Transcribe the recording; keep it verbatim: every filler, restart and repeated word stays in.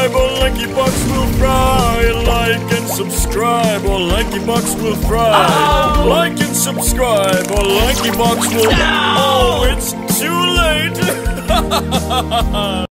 or Lankybox will fry. Like and subscribe or Lankybox will fry. Oh. Like and subscribe or Lankybox will... No. Oh, it's too late!